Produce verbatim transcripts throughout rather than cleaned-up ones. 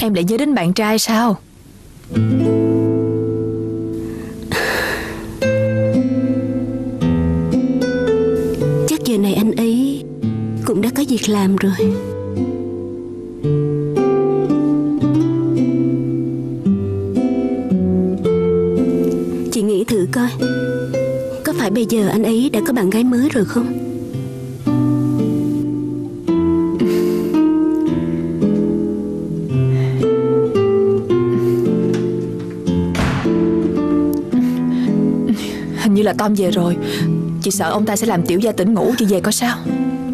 Em lại nhớ đến bạn trai sao? Chắc giờ này anh ấy cũng đã có việc làm rồi. Chị nghĩ thử coi, có phải bây giờ anh ấy đã có bạn gái mới rồi không? Hình như là Tom về rồi. Chị sợ ông ta sẽ làm Tiểu Gia tỉnh ngủ. Chị về coi sao.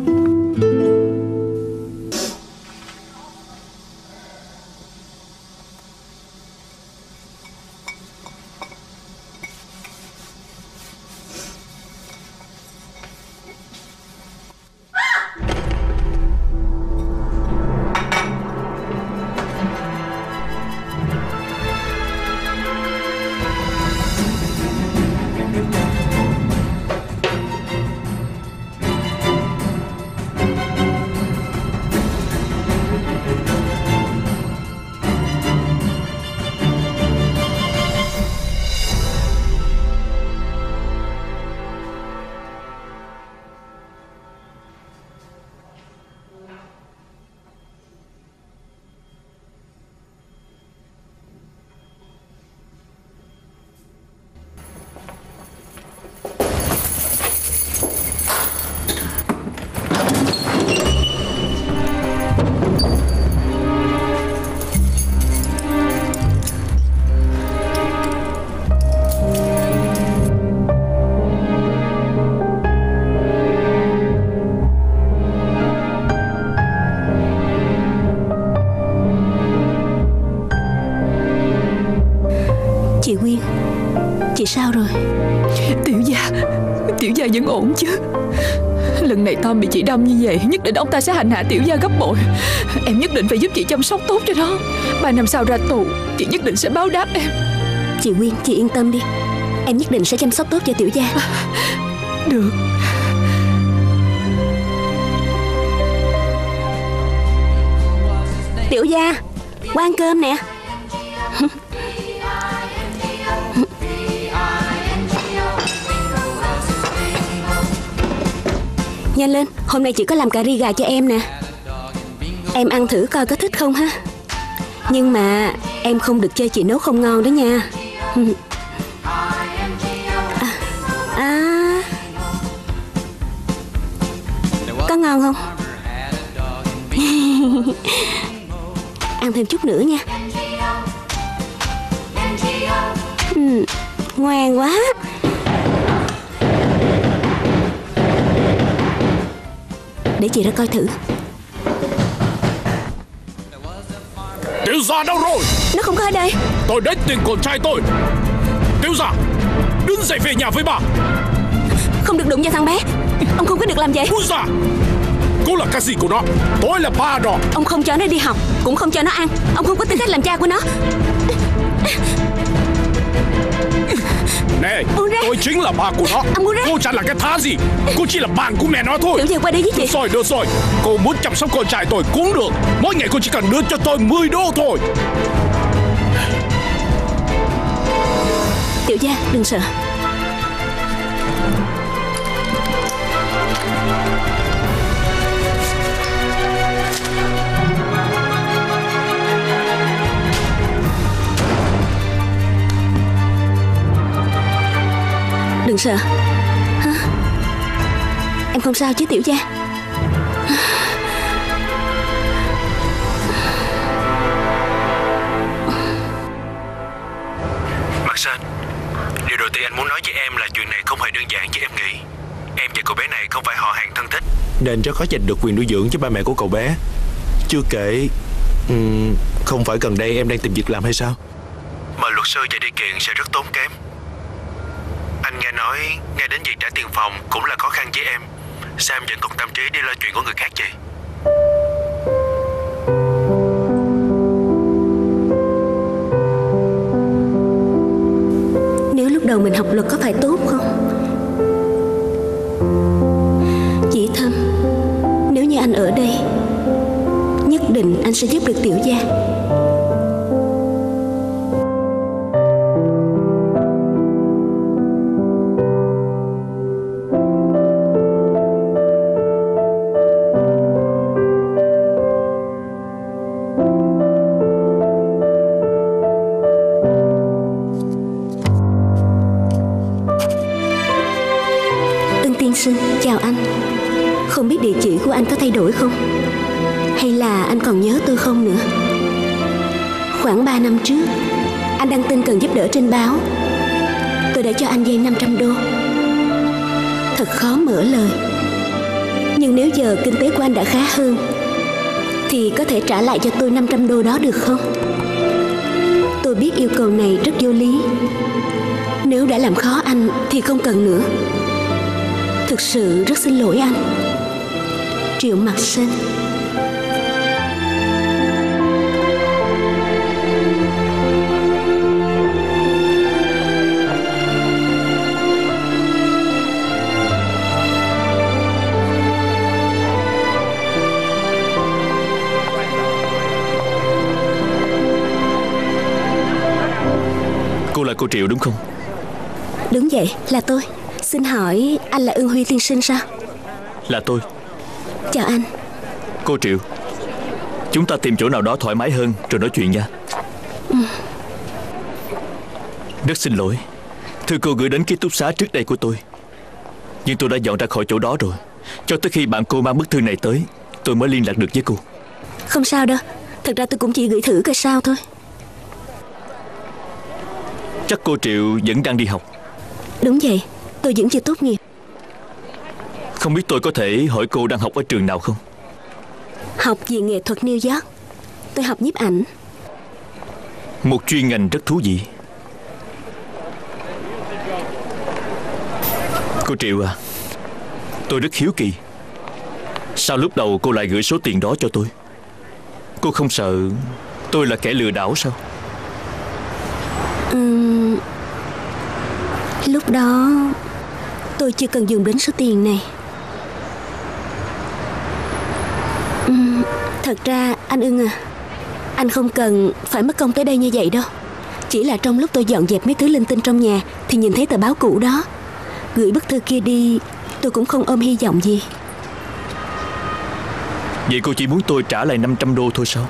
Chị Quyên, chị sao rồi? Tiểu Gia, Tiểu Gia vẫn ổn chứ? Lần này Tom bị chị đâm như vậy, nhất định ông ta sẽ hành hạ Tiểu Gia gấp bội. Em nhất định phải giúp chị chăm sóc tốt cho nó. Ba năm sau ra tù, chị nhất định sẽ báo đáp em. Chị Quyên, chị yên tâm đi, em nhất định sẽ chăm sóc tốt cho Tiểu Gia. Được. Tiểu Gia, qua ăn cơm nè. Nhanh lên, hôm nay chị có làm cà ri gà cho em nè. Em ăn thử coi có thích không ha. Nhưng mà em không được chơi chị nấu không ngon đó nha. À, à. Có ngon không? Ăn thêm chút nữa nha. Ừ, ngoan quá. Để chị ra coi thử. Tiểu Gia đâu rồi? Nó không có ở đây. Tôi đến tìm con trai tôi. Tiểu Gia, đứng dậy về nhà với bà. Không được đụng vào thằng bé. Ông không có được làm vậy. Tiểu Gia, cô là cái gì của nó? Tôi là ba nó. Ông không cho nó đi học, cũng không cho nó ăn. Ông không có tư cách làm cha của nó. Nè, tôi chính là ba của nó. Cô chẳng là cái thá gì. Cô chỉ là bạn của mẹ nó thôi. Tiểu Gia qua đây với chị. Được rồi, được rồi. Cô muốn chăm sóc con trai tôi cũng được. Mỗi ngày cô chỉ cần đưa cho tôi mười đô thôi. Tiểu Gia, đừng sợ. Đừng sợ. Hả? Em không sao chứ Tiểu Gia? Marcel, điều đầu tiên anh muốn nói với em là chuyện này không hề đơn giản như em nghĩ. Em và cậu bé này không phải họ hàng thân thích, nên rất khó giành được quyền nuôi dưỡng cho ba mẹ của cậu bé. Chưa kể um, không phải gần đây em đang tìm việc làm hay sao? Mời luật sư và đi kiện sẽ rất tốn kém. Anh nghe nói ngay đến việc trả tiền phòng cũng là khó khăn với em. Sao em vẫn còn tâm trí đi lo chuyện của người khác vậy? Nếu lúc đầu mình học luật có phải tốt không? Chị Thâm, nếu như anh ở đây, nhất định anh sẽ giúp được Tiểu Gia. tiên sinh, chào anh. Không biết địa chỉ của anh có thay đổi không? Hay là anh còn nhớ tôi không nữa? Khoảng ba năm trước, anh đăng tin cần giúp đỡ trên báo. Tôi đã cho anh vay năm trăm đô. Thật khó mở lời. Nhưng nếu giờ kinh tế của anh đã khá hơn thì có thể trả lại cho tôi năm trăm đô đó được không? Tôi biết yêu cầu này rất vô lý. Nếu đã làm khó anh thì không cần nữa. Thực sự rất xin lỗi anh. Triệu Mặc Sinh. Cô là cô Triệu đúng không? Đúng vậy, là tôi. Xin hỏi anh là Ưng Huy tiên sinh sao? Là tôi. Chào anh. Cô Triệu, chúng ta tìm chỗ nào đó thoải mái hơn rồi nói chuyện nha. ừ. Rất xin lỗi, thư cô gửi đến ký túc xá trước đây của tôi, nhưng tôi đã dọn ra khỏi chỗ đó rồi. Cho tới khi bạn cô mang bức thư này tới, tôi mới liên lạc được với cô. Không sao đâu. Thật ra tôi cũng chỉ gửi thử coi sao thôi. Chắc cô Triệu vẫn đang đi học. Đúng vậy, tôi vẫn chưa tốt nghiệp. Không biết tôi có thể hỏi cô đang học ở trường nào không? Học viện nghệ thuật New York. Tôi học nhiếp ảnh. Một chuyên ngành rất thú vị. Cô Triệu à, tôi rất hiếu kỳ, sao lúc đầu cô lại gửi số tiền đó cho tôi? Cô không sợ tôi là kẻ lừa đảo sao? uhm, Lúc đó tôi chưa cần dùng đến số tiền này. uhm, Thật ra anh Ưng à, anh không cần phải mất công tới đây như vậy đâu. Chỉ là trong lúc tôi dọn dẹp mấy thứ linh tinh trong nhà thì nhìn thấy tờ báo cũ đó. Gửi bức thư kia đi, tôi cũng không ôm hy vọng gì. Vậy cô chỉ muốn tôi trả lại năm trăm đô thôi sao?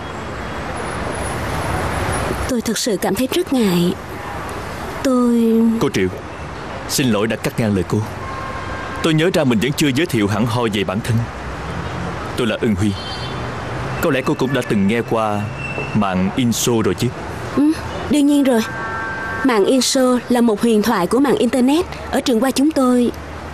Tôi thật sự cảm thấy rất ngại. Tôi... Cô Triệu, xin lỗi đã cắt ngang lời cô. Tôi nhớ ra mình vẫn chưa giới thiệu hẳn hoi về bản thân. Tôi là Ưng Huy. Có lẽ cô cũng đã từng nghe qua mạng Inso rồi chứ? ừ, Đương nhiên rồi. Mạng Inso là một huyền thoại của mạng Internet ở trường qua chúng tôi.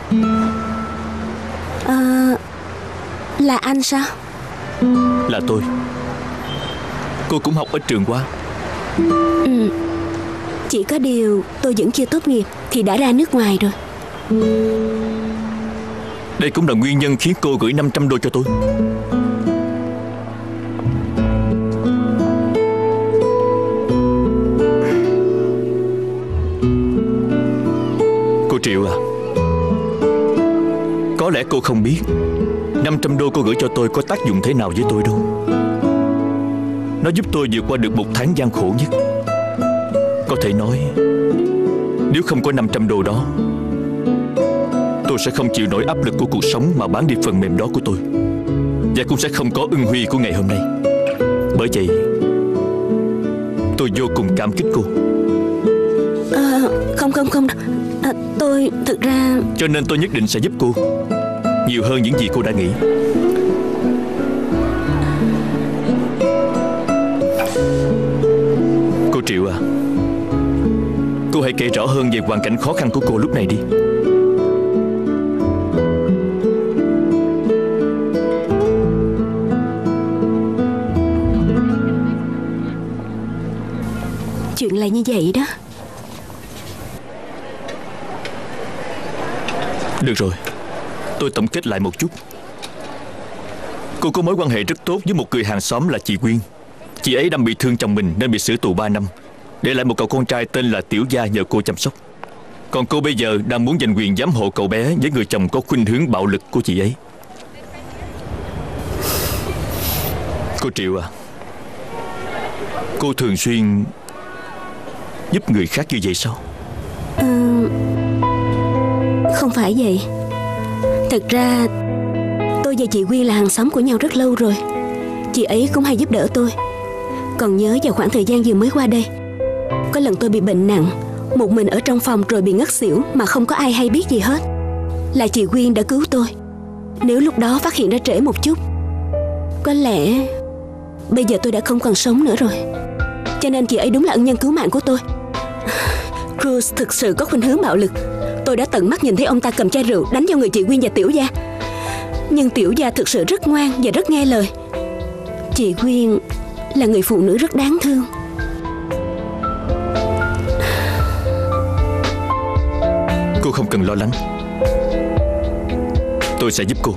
à, Là anh sao? Là tôi. Cô cũng học ở trường qua. Ừ. Chỉ có điều tôi vẫn chưa tốt nghiệp thì đã ra nước ngoài rồi. Đây cũng là nguyên nhân khiến cô gửi năm trăm đô cho tôi. Cô Triệu à, có lẽ cô không biết năm trăm đô cô gửi cho tôi có tác dụng thế nào với tôi đâu. Nó giúp tôi vượt qua được một tháng gian khổ nhất. Có thể nói, nếu không có năm trăm đô đó, tôi sẽ không chịu nổi áp lực của cuộc sống mà bán đi phần mềm đó của tôi, và cũng sẽ không có Ưng Huy của ngày hôm nay. Bởi vậy, tôi vô cùng cảm kích cô. à, Không không không à, Tôi thực ra... Cho nên tôi nhất định sẽ giúp cô nhiều hơn những gì cô đã nghĩ. Cô Triệu à, cô hãy kể rõ hơn về hoàn cảnh khó khăn của cô lúc này đi. Chuyện là như vậy đó. Được rồi, tôi tổng kết lại một chút. Cô có mối quan hệ rất tốt với một người hàng xóm là chị Quyên. Chị ấy đang bị thương chồng mình nên bị xử tù ba năm, để lại một cậu con trai tên là Tiểu Gia nhờ cô chăm sóc. Còn cô bây giờ đang muốn giành quyền giám hộ cậu bé với người chồng có khuynh hướng bạo lực của chị ấy. Cô Triệu à, cô thường xuyên giúp người khác như vậy sao? à, Không phải vậy. Thật ra tôi và chị Quyên là hàng xóm của nhau rất lâu rồi. Chị ấy cũng hay giúp đỡ tôi. Còn nhớ vào khoảng thời gian vừa mới qua đây, có lần tôi bị bệnh nặng, một mình ở trong phòng rồi bị ngất xỉu mà không có ai hay biết gì hết. là chị Quyên đã cứu tôi. Nếu lúc đó phát hiện ra trễ một chút, có lẽ bây giờ tôi đã không còn sống nữa rồi. Cho nên chị ấy đúng là ân nhân cứu mạng của tôi. Cruz thực sự có khuynh hướng bạo lực. Tôi đã tận mắt nhìn thấy ông ta cầm chai rượu đánh vào người chị Quyên và Tiểu Gia. Nhưng Tiểu Gia thực sự rất ngoan và rất nghe lời. Chị Quyên là người phụ nữ rất đáng thương. Cô không cần lo lắng, tôi sẽ giúp cô.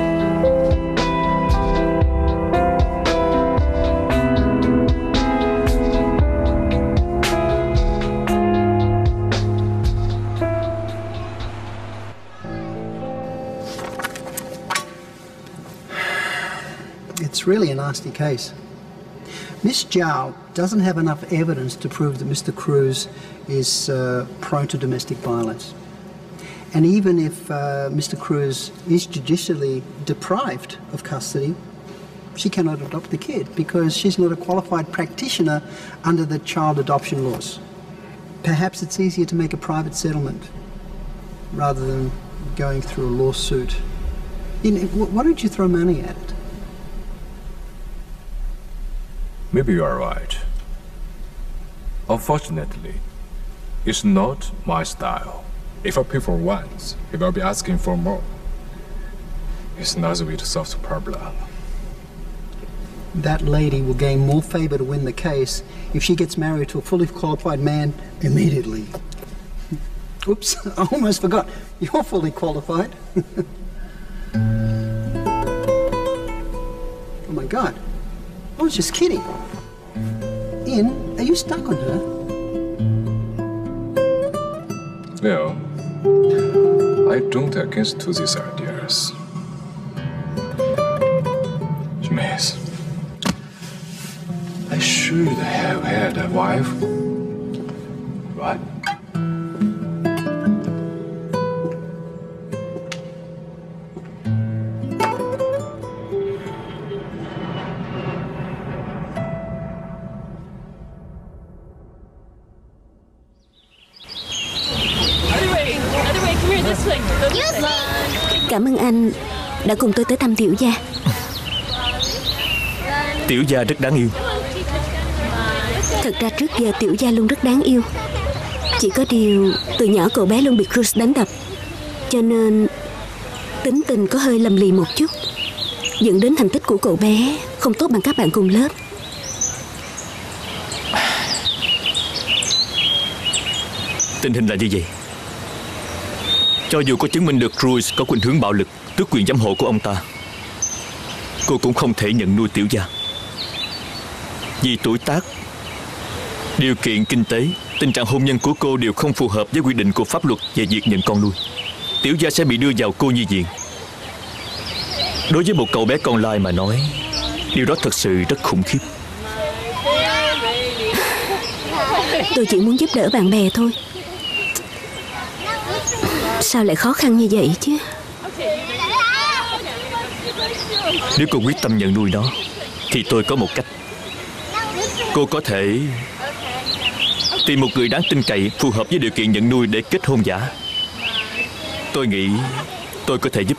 It's really a nasty case. Miss Zhao doesn't have enough evidence to prove that Mister Cruz is uh, prone to domestic violence. And even if uh, Mister Cruz is judicially deprived of custody, she cannot adopt the kid because she's not a qualified practitioner under the child adoption laws. Perhaps it's easier to make a private settlement rather than going through a lawsuit. You know, why don't you throw money at it? Maybe you are right. Unfortunately, it's not my style. If I pay for once, if I'll be asking for more, it's not the way to solve the problem. That lady will gain more favor to win the case if she gets married to a fully qualified man immediately. Oops, I almost forgot. You're fully qualified. Oh my God. I was just kidding. Ian, are you stuck on her? Well, I don't against to these ideas. James, I should have had a wife, right? Cảm ơn anh đã cùng tôi tới thăm Tiểu Gia. Tiểu Gia rất đáng yêu. Thật ra trước giờ Tiểu Gia luôn rất đáng yêu. Chỉ có điều từ nhỏ cậu bé luôn bị Cruz đánh đập, cho nên tính tình có hơi lầm lì một chút, dẫn đến thành tích của cậu bé không tốt bằng các bạn cùng lớp. Tình hình là như vậy. Cho dù có chứng minh được Cruz có khuynh hướng bạo lực, tước quyền giám hộ của ông ta, cô cũng không thể nhận nuôi Tiểu Gia. Vì tuổi tác, điều kiện kinh tế, tình trạng hôn nhân của cô đều không phù hợp với quy định của pháp luật về việc nhận con nuôi. Tiểu Gia sẽ bị đưa vào cô nhi viện. Đối với một cậu bé con lai mà nói, điều đó thật sự rất khủng khiếp. Tôi chỉ muốn giúp đỡ bạn bè thôi. Sao lại khó khăn như vậy chứ? Nếu cô quyết tâm nhận nuôi nó, thì tôi có một cách. Cô có thể tìm một người đáng tin cậy phù hợp với điều kiện nhận nuôi để kết hôn giả. Tôi nghĩ tôi có thể giúp.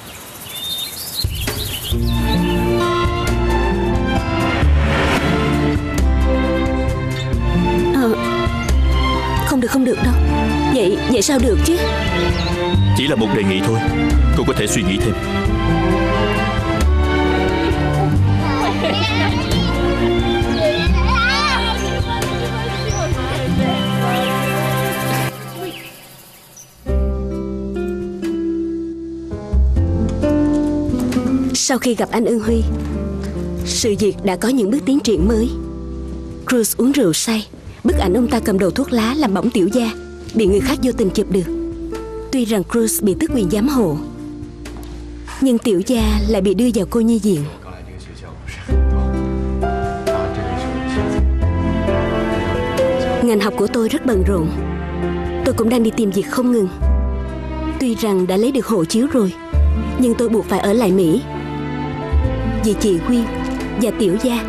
Ờ, không được không được đâu. Vậy vậy sao được chứ? Chỉ là một đề nghị thôi. Cô có thể suy nghĩ thêm. Sau khi gặp anh Ưng Huy, sự việc đã có những bước tiến triển mới. Cruz uống rượu say, bức ảnh ông ta cầm đầu thuốc lá làm bỏng Tiểu Gia bị người khác vô tình chụp được. Tuy rằng Cruz bị tước quyền giám hộ, nhưng Tiểu Gia lại bị đưa vào cô nhi viện. Ngành học của tôi rất bận rộn. Tôi cũng đang đi tìm việc không ngừng. Tuy rằng đã lấy được hộ chiếu rồi, nhưng tôi buộc phải ở lại Mỹ vì chị Quyên và Tiểu Gia.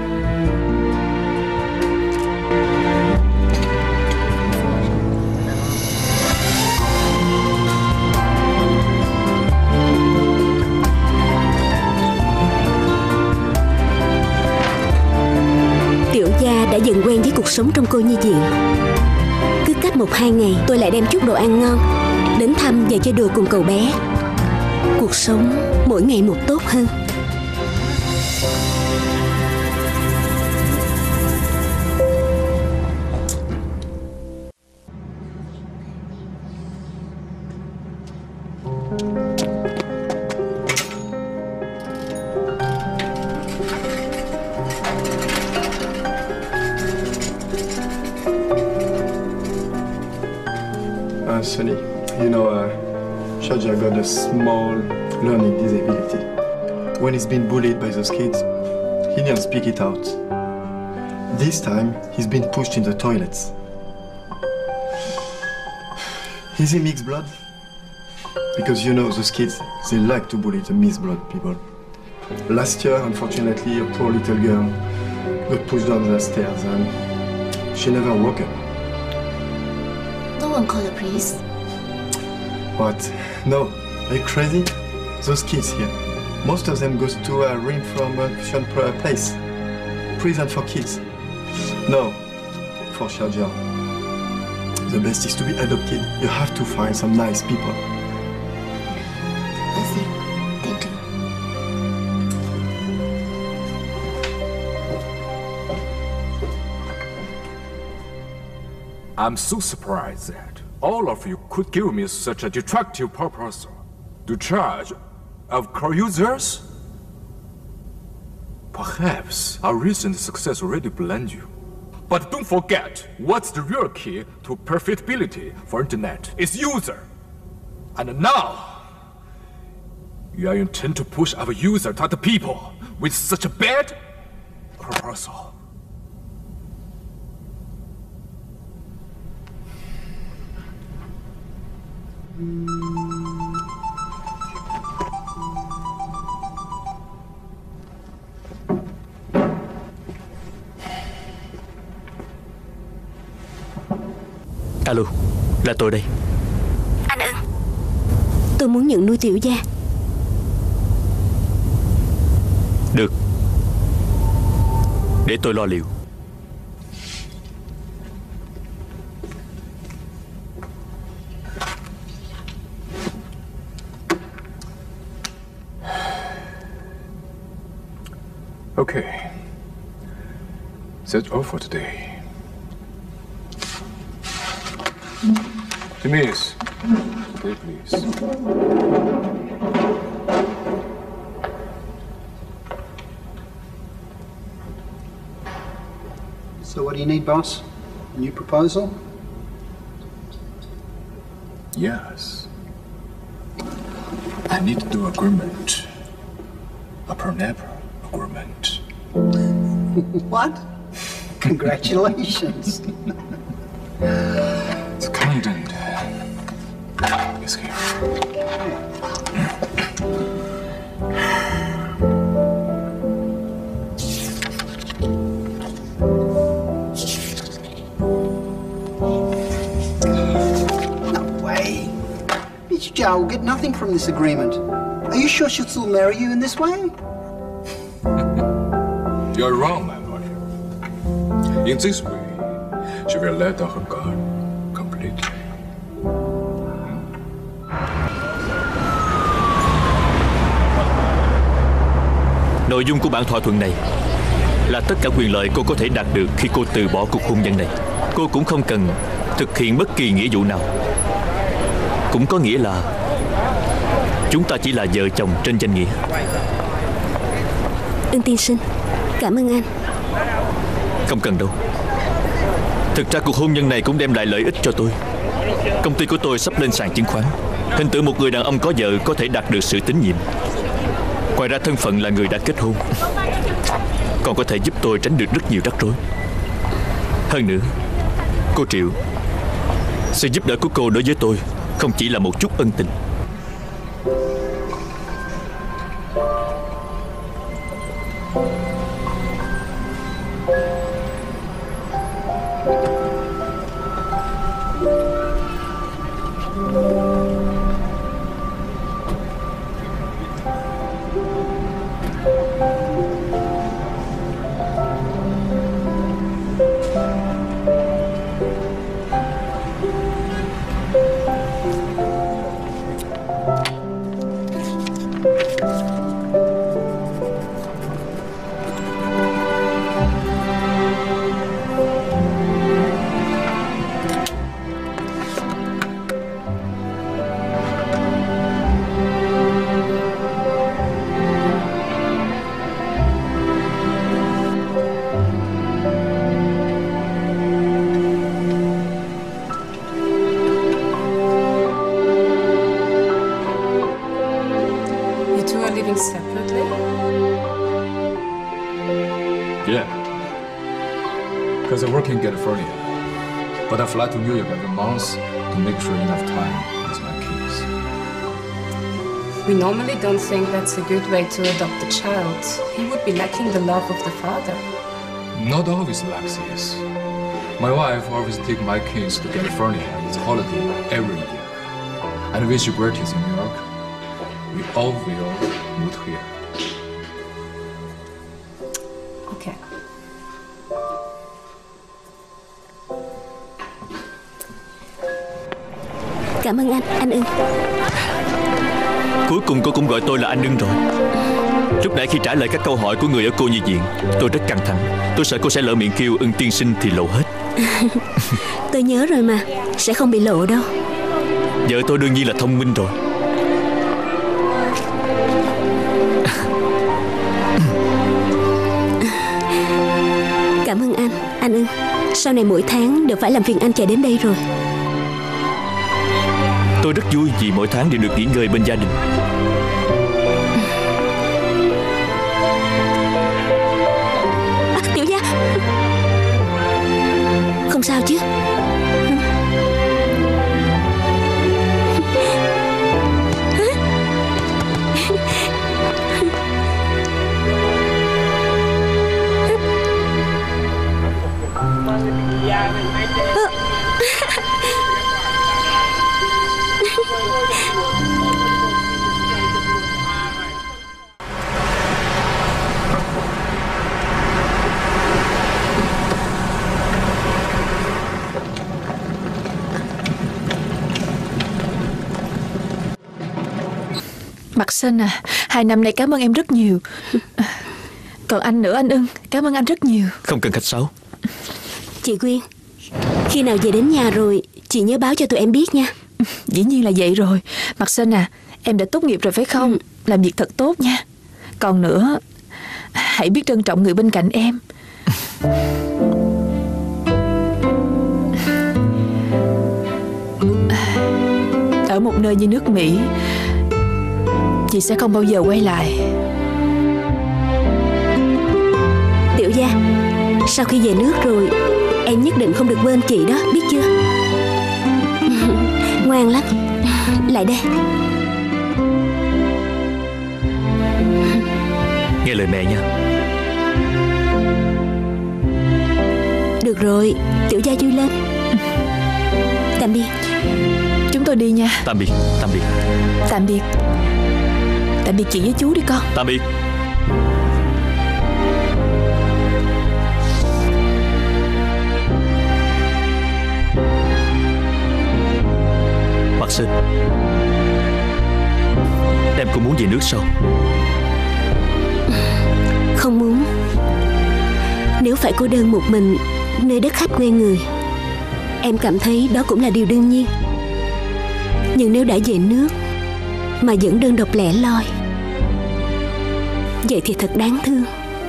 cuộc sống trong cô nhi viện. Cứ cách một hai ngày tôi lại đem chút đồ ăn ngon đến thăm và chơi đùa cùng cậu bé. Cuộc sống mỗi ngày một tốt hơn. Uh, Sunny, you know, uh, Sharjah got a small learning disability. When he's been bullied by those kids, he didn't speak it out. This time, he's been pushed in the toilets. Is he mixed blood? Because you know, those kids, they like to bully the mixed blood people. Last year, unfortunately, a poor little girl got pushed down the stairs and she never woke up. No one call the police. What? No. Are you crazy? Those kids here, most of them goes to a reformation place. Prison for kids. No. For Sharjah. The best is to be adopted. You have to find some nice people. I see. Thank you. I'm so surprised that all of you could give me such a destructive proposal to charge of co-users. Perhaps our recent success already blinded you. But don't forget, what's the real key to profitability for internet? It's user. And now, you are intend to push our user to other people with such a bad proposal. Alo, là tôi đây. Anh Ân, tôi muốn nhận nuôi Tiểu Gia. Được, để tôi lo liệu. Okay. That's all for today. Denise, stay please. So what do you need, boss? A new proposal? Yes. I need to do agreement. A per-never agreement. What? Congratulations. The content is here. No way. Miss Zhao will get nothing from this agreement. Are you sure she'll still marry you in this way? You're wrong, my boy. In this way, she will let down her guard completely. Nội dung của bản thỏa thuận này là tất cả quyền lợi cô có thể đạt được khi cô từ bỏ cuộc hôn nhân này. Cô cũng không cần thực hiện bất kỳ nghĩa vụ nào. Cũng có nghĩa là chúng ta chỉ là vợ chồng trên danh nghĩa. Ân tiên sinh, cảm ơn anh. Không cần đâu. Thực ra cuộc hôn nhân này cũng đem lại lợi ích cho tôi. Công ty của tôi sắp lên sàn chứng khoán. Hình tượng một người đàn ông có vợ có thể đạt được sự tín nhiệm. Ngoài ra thân phận là người đã kết hôn còn có thể giúp tôi tránh được rất nhiều rắc rối. Hơn nữa, cô Triệu, sự giúp đỡ của cô đối với tôi không chỉ là một chút ân tình. you are living separately? Yeah. Because I work in California. But I fly to New York every month to make sure enough time with my kids. We normally don't think that's a good way to adopt a child. He would be lacking the love of the father. Not always like this. My wife always takes my kids to California as a holiday every year. And when she graduates in New York, we all will move here. Okay. Cảm ơn anh, anh Ưng. Cuối cùng cô cũng gọi tôi là anh Ưng rồi. Lúc nãy khi trả lời các câu hỏi của người ở cô nhi viện, tôi rất căng thẳng. Tôi sợ cô sẽ lỡ miệng kêu Ưng tiên sinh thì lộ hết. Tôi nhớ rồi mà, sẽ không bị lộ đâu. Vợ tôi đương nhiên là thông minh rồi. Cảm ơn anh, anh Ưng. Sau này mỗi tháng đều phải làm phiền anh chạy đến đây rồi. Tôi rất vui vì mỗi tháng đều được nghỉ ngơi bên gia đình. À, Tiểu Gia, không sao chứ? Mặt Sinh à, hai năm nay cảm ơn em rất nhiều. Còn anh nữa anh Ưng, cảm ơn anh rất nhiều. Không cần khách sáo. Chị Quyên, khi nào về đến nhà rồi chị nhớ báo cho tụi em biết nha. Dĩ nhiên là vậy rồi. Mặt Sinh à, em đã tốt nghiệp rồi phải không? Ừ. Làm việc thật tốt nha. Còn nữa, hãy biết trân trọng người bên cạnh em. Ở một nơi như nước Mỹ, chị sẽ không bao giờ quay lại. Tiểu Gia, sau khi về nước rồi em nhất định không được quên chị đó, biết chưa? Ngoan lắm. Lại đây. Nghe lời mẹ nha. Được rồi, Tiểu Gia vui lên. Tạm biệt. Chúng tôi đi nha. Tạm biệt. Tạm biệt. Tạm biệt. Tạm biệt chị với chú đi con. Tạm biệt. Mặt Sinh, em cũng muốn về nước sao? Không muốn. Nếu phải cô đơn một mình nơi đất khách quê người, em cảm thấy đó cũng là điều đương nhiên. Nhưng nếu đã về nước mà vẫn đơn độc lẻ loi, vậy thì thật đáng thương.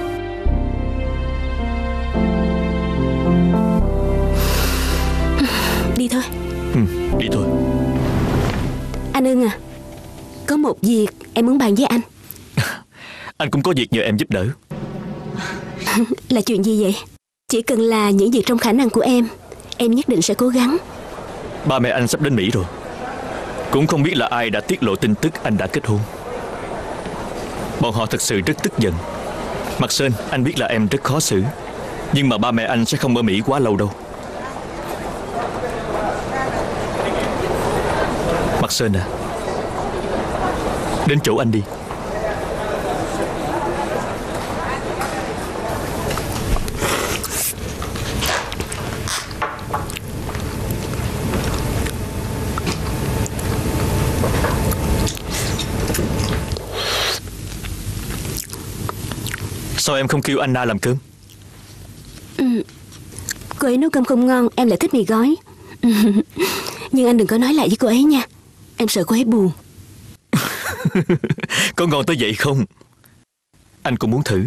Đi thôi. Ừ, đi thôi. Anh Ưng à, có một việc em muốn bàn với anh. Anh cũng có việc nhờ em giúp đỡ. Là chuyện gì vậy? Chỉ cần là những việc trong khả năng của em, em nhất định sẽ cố gắng. Ba mẹ anh sắp đến Mỹ rồi. Cũng không biết là ai đã tiết lộ tin tức anh đã kết hôn. Bọn họ thật sự rất tức giận. Mặt Sơn, anh biết là em rất khó xử, nhưng mà ba mẹ anh sẽ không ở Mỹ quá lâu đâu. Mặt Sơn à, đến chỗ anh đi. Sao em không kêu Anna làm cơm? Ừ, cô ấy nấu cơm không ngon, em lại thích mì gói. Nhưng anh đừng có nói lại với cô ấy nha, em sợ cô ấy buồn. Có ngon tới vậy không? Anh cũng muốn thử.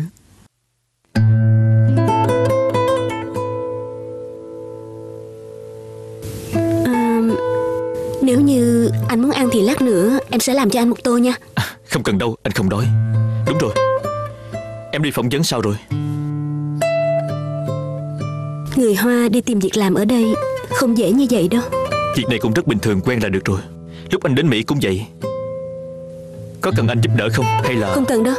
À, nếu như anh muốn ăn thì lát nữa em sẽ làm cho anh một tô nha. Không cần đâu, anh không đói. Đúng rồi, em đi phỏng vấn sao rồi? Người Hoa đi tìm việc làm ở đây không dễ như vậy đâu. Việc này cũng rất bình thường, quen là được rồi. Lúc anh đến Mỹ cũng vậy. Có cần anh giúp đỡ không hay là... Không cần đâu.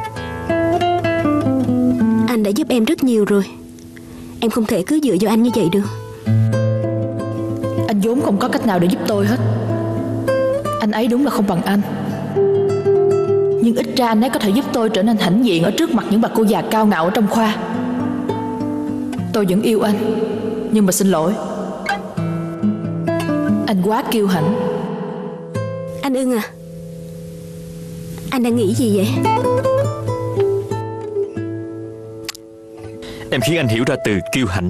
Anh đã giúp em rất nhiều rồi. Em không thể cứ dựa vào anh như vậy được. Anh vốn không có cách nào để giúp tôi hết. Anh ấy đúng là không bằng anh, nhưng ít ra anh ấy có thể giúp tôi trở nên hãnh diện ở trước mặt những bà cô già cao ngạo ở trong khoa. Tôi vẫn yêu anh, nhưng mà xin lỗi, anh quá kiêu hãnh. Anh Ưng à, anh đang nghĩ gì vậy? Em khiến anh hiểu ra từ kiêu hãnh.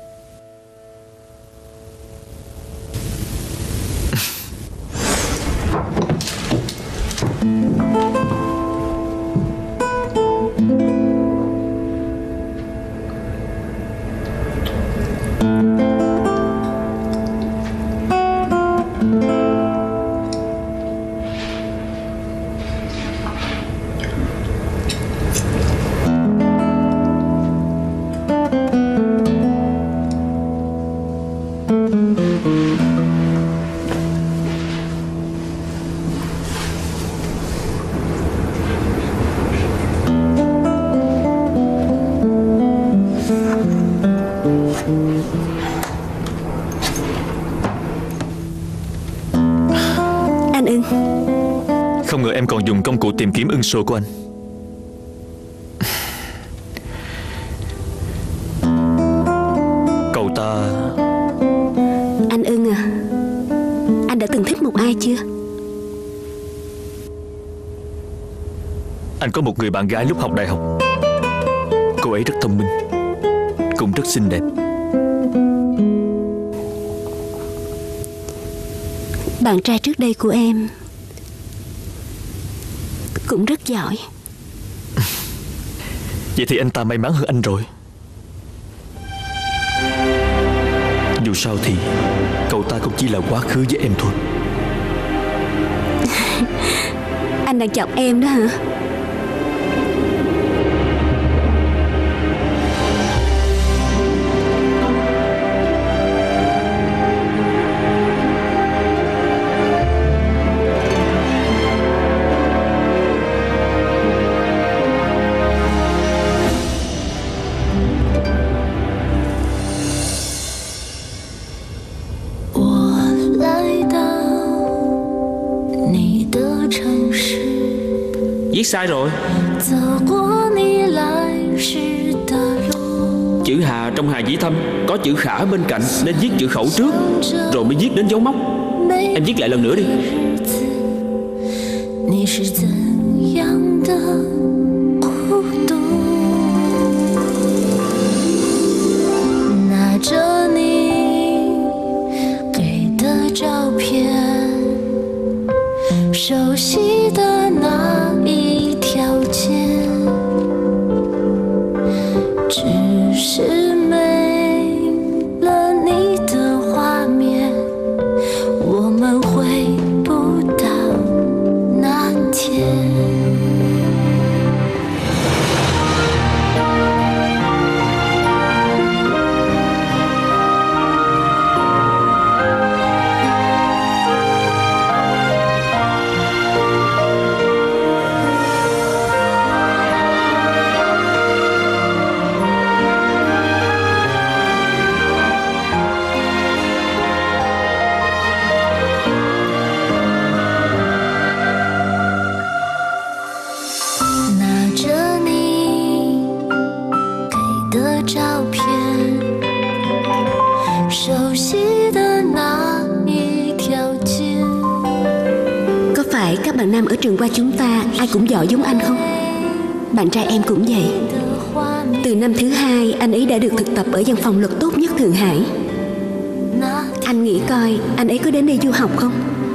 Anh Ưng. Không ngờ em còn dùng công cụ tìm kiếm Ưng Sô của anh. Cậu ta... Anh Ưng à, anh đã từng thích một ai chưa? Anh có một người bạn gái lúc học đại học. Cô ấy rất thông minh, cũng rất xinh đẹp. Bạn trai trước đây của em cũng rất giỏi. Vậy thì anh ta may mắn hơn anh rồi. Dù sao thì cậu ta cũng chỉ là quá khứ với em thôi. Anh đang chọc em đó hả? Viết sai rồi. Chữ Hà trong Hà Dĩ Thâm có chữ Khả bên cạnh, nên viết chữ khẩu trước rồi mới viết đến dấu mốc. Em viết lại lần nữa đi. Bạn nam ở trường qua chúng ta ai cũng giỏi giống anh không? Bạn trai em cũng vậy. Từ năm thứ hai anh ấy đã được thực tập ở văn phòng luật tốt nhất Thượng Hải. Anh nghĩ coi anh ấy có đến đây du học không?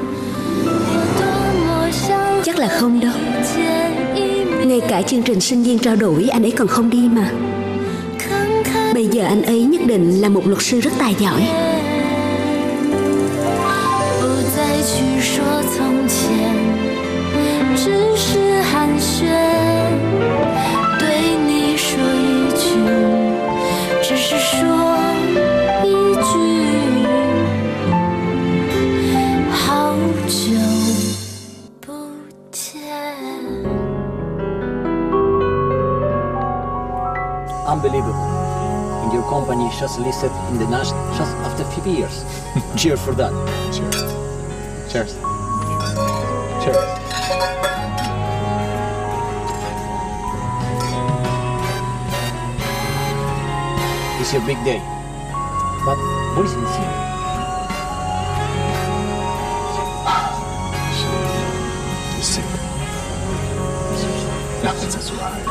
Chắc là không đâu. Ngay cả chương trình sinh viên trao đổi anh ấy còn không đi mà. Bây giờ anh ấy nhất định là một luật sư rất tài giỏi. Unbelievable. And your company is just listed in the national just after fifty years. Cheers for that. Cheers. Cheers. Cheers. It's your big day. But what is missing? She's sick. That's right.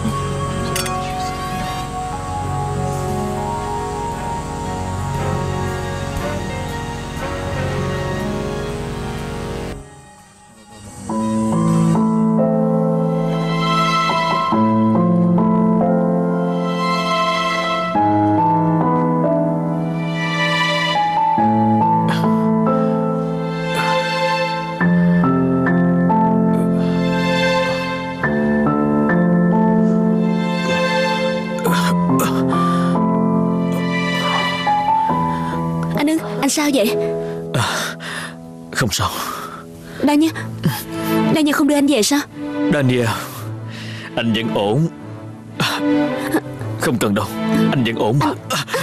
Anh sao vậy? À, không sao. Daniel, Daniel không đưa anh về sao? Daniel, anh vẫn ổn. À, không cần đâu, anh vẫn ổn mà.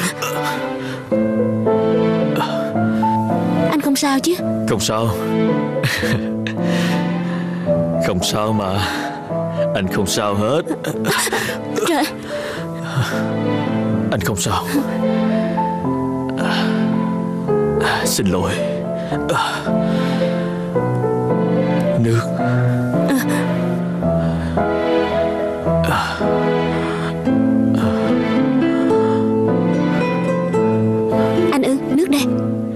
Anh không sao chứ? Không sao. Không sao mà. Anh không sao hết. Trời. Anh không sao. À, xin lỗi. À, nước. À. À. Anh ư, nước đây.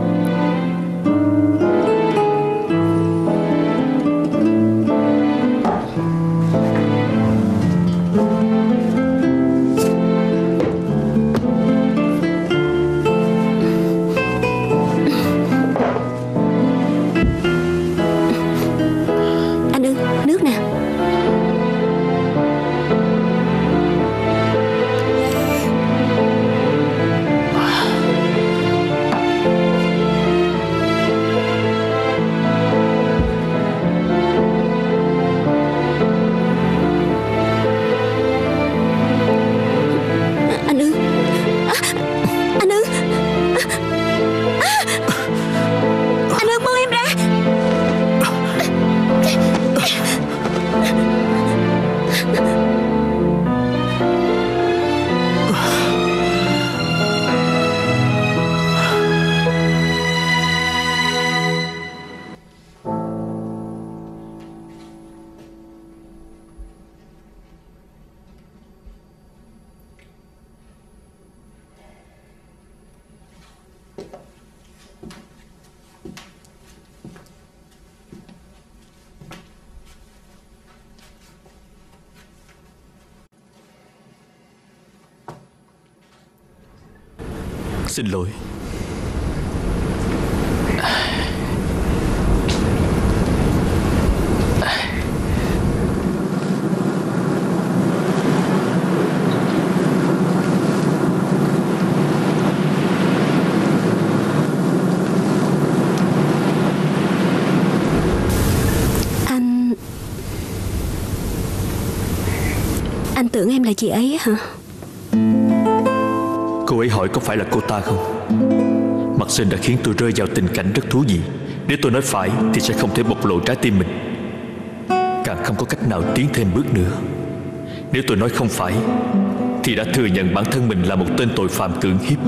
Xin lỗi. Anh... Anh tưởng em là chị ấy hả? Cô ấy hỏi có phải là cô ta không? Mặt Sinh đã khiến tôi rơi vào tình cảnh rất thú vị. Nếu tôi nói phải thì sẽ không thể bộc lộ trái tim mình, càng không có cách nào tiến thêm bước nữa. Nếu tôi nói không phải thì đã thừa nhận bản thân mình là một tên tội phạm cưỡng hiếp.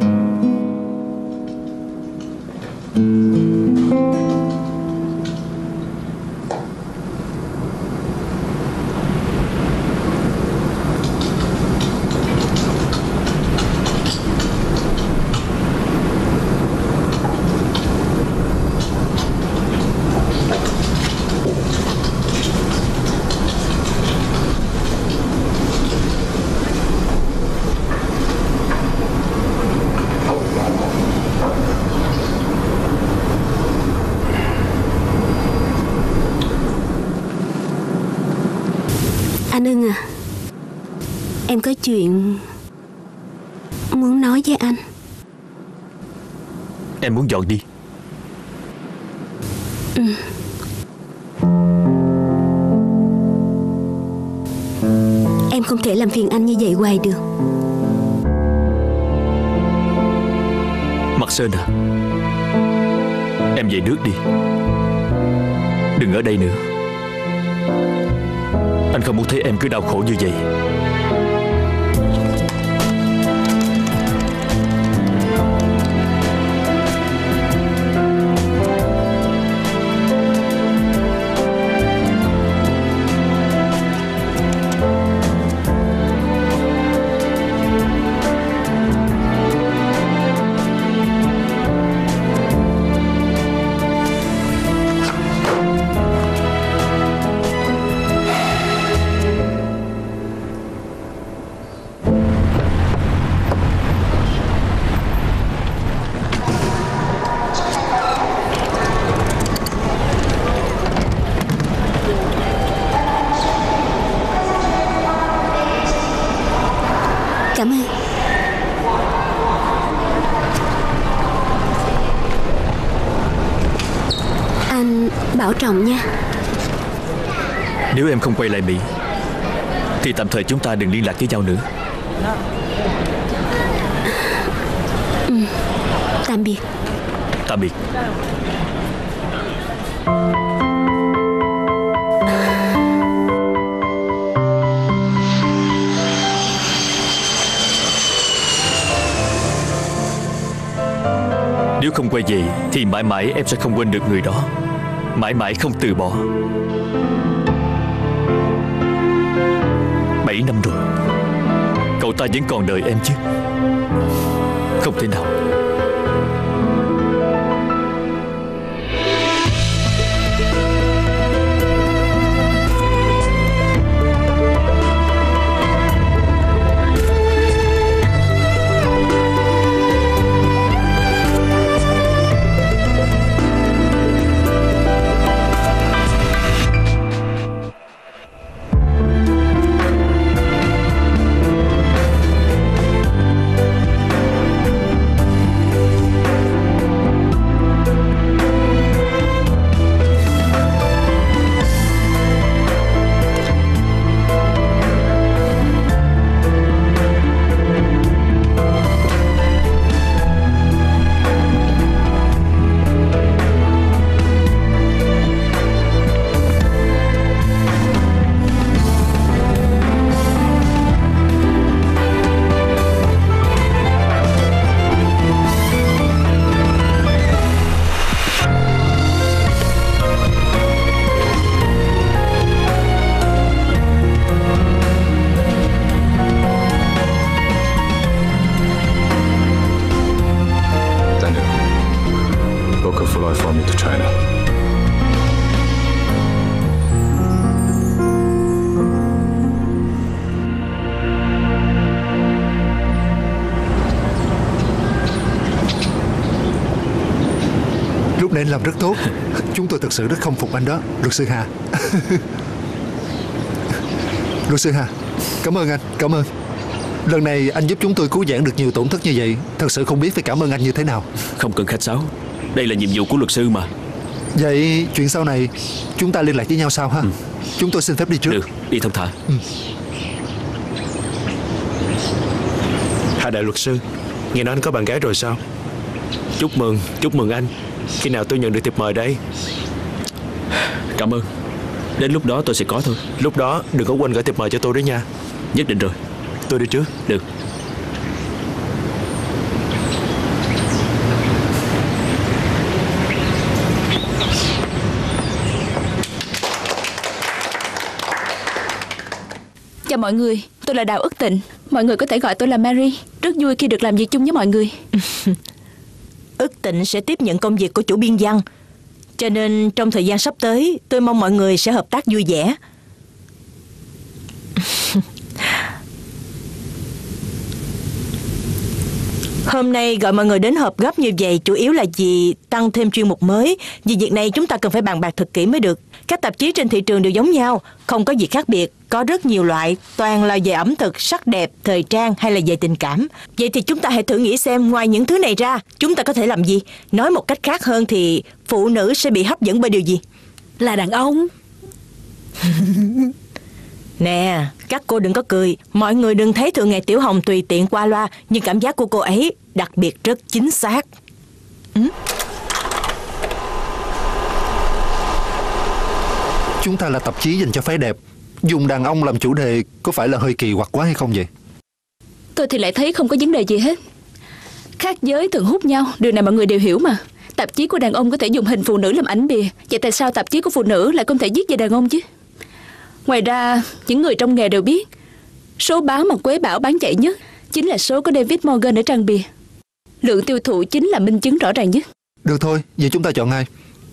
Anh Ưng à, em có chuyện muốn nói với anh. Em muốn dọn đi? Ừ. không thể làm phiền anh như vậy hoài được. Mặt Sơn à, em về nước đi, đừng ở đây nữa. Anh không muốn thấy em cứ đau khổ như vậy. Cảm ơn. Anh bảo trọng nha. Nếu em không quay lại Mỹ thì tạm thời chúng ta đừng liên lạc với nhau nữa. Ừ, tạm biệt. Tạm biệt. Nếu không quay về thì mãi mãi em sẽ không quên được người đó, mãi mãi không từ bỏ. Bảy năm rồi, cậu ta vẫn còn đợi em chứ? Không thể nào. Nên làm rất tốt. Chúng tôi thật sự rất khâm phục anh đó, luật sư Hà. Luật sư Hà, cảm ơn anh, cảm ơn. Lần này anh giúp chúng tôi cứu vãn được nhiều tổn thất như vậy, thật sự không biết phải cảm ơn anh như thế nào. Không cần khách sáo, đây là nhiệm vụ của luật sư mà. Vậy chuyện sau này chúng ta liên lạc với nhau sau ha. Ừ. Chúng tôi xin phép đi trước. Được, đi thông thả. Ừ. Hà đại luật sư, nghe nói anh có bạn gái rồi sao? Chúc mừng, chúc mừng anh. Khi nào tôi nhận được thiệp mời đây? Cảm ơn. Đến lúc đó tôi sẽ có thôi. Lúc đó đừng có quên gửi thiệp mời cho tôi đấy nha. Nhất định rồi. Tôi đi trước. Được. Chào mọi người, tôi là Đào Ức Tịnh. Mọi người có thể gọi tôi là Mary. Rất vui khi được làm việc chung với mọi người. Ức Tịnh sẽ tiếp nhận công việc của chủ biên văn, cho nên trong thời gian sắp tới tôi mong mọi người sẽ hợp tác vui vẻ. Hôm nay gọi mọi người đến họp gấp như vậy chủ yếu là vì tăng thêm chuyên mục mới. Vì việc này chúng ta cần phải bàn bạc thật kỹ mới được. Các tạp chí trên thị trường đều giống nhau, không có gì khác biệt. Có rất nhiều loại, toàn là về ẩm thực, sắc đẹp, thời trang hay là về tình cảm. Vậy thì chúng ta hãy thử nghĩ xem ngoài những thứ này ra, chúng ta có thể làm gì? Nói một cách khác hơn thì phụ nữ sẽ bị hấp dẫn bởi điều gì? Là đàn ông. Nè, các cô đừng có cười. Mọi người đừng thấy thường ngày Tiểu Hồng tùy tiện qua loa, nhưng cảm giác của cô ấy đặc biệt rất chính xác. Ừ? Chúng ta là tạp chí dành cho phái đẹp. Dùng đàn ông làm chủ đề có phải là hơi kỳ quặc quá hay không vậy? Tôi thì lại thấy không có vấn đề gì hết. Khác giới thường hút nhau, điều này mọi người đều hiểu mà. Tạp chí của đàn ông có thể dùng hình phụ nữ làm ảnh bìa, vậy tại sao tạp chí của phụ nữ lại không thể viết về đàn ông chứ? Ngoài ra, những người trong nghề đều biết số báo mà Quế Bảo bán chạy nhất chính là số có David Morgan ở trang bìa. Lượng tiêu thụ chính là minh chứng rõ ràng nhất. Được thôi, vậy chúng ta chọn ai?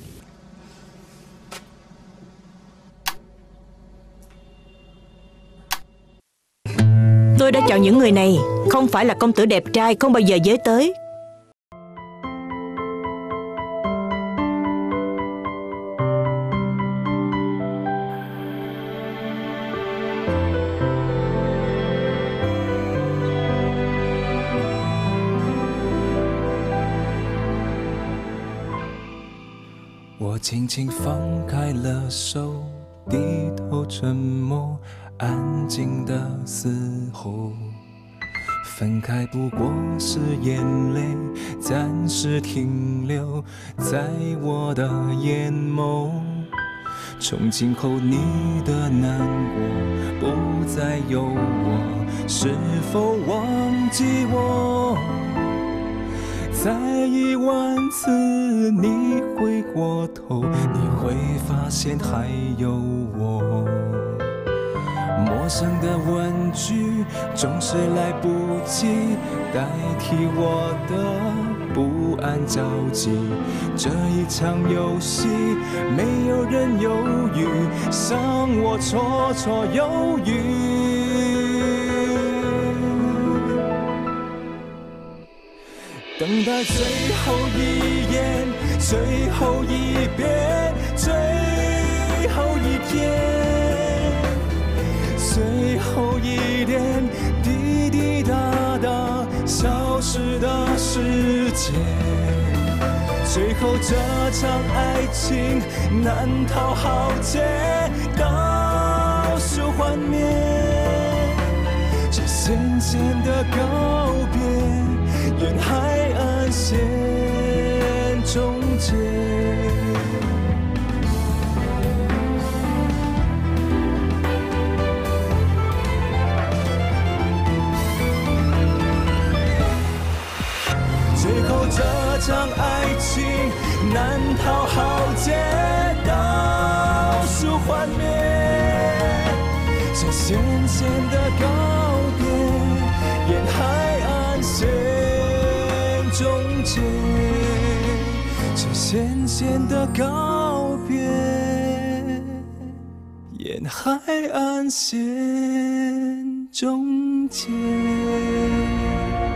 Tôi đã chọn những người này. Không phải là công tử đẹp trai, không bao giờ giới tới. 我轻轻放开了手，低头沉默，安静的嘶吼。分开不过是眼泪暂时停留在我的眼眸，从今后你的难过不再有我，是否忘记我？再一万次你回过头，你会发现还有我。陌生的问句总是来不及代替我的不安着急，这一场游戏没有人犹豫，让我绰绰有余。等待最后一眼，最后一遍，最后一天，最后一点滴滴答答消失的时间，最后这场爱情难逃浩劫，倒数幻灭，这渐渐的告别，沿海岸线终结。最后这场爱情难逃浩劫，倒数幻灭，这渐渐的告别，沿海岸线终结，这渐渐的告别，沿海岸线终结。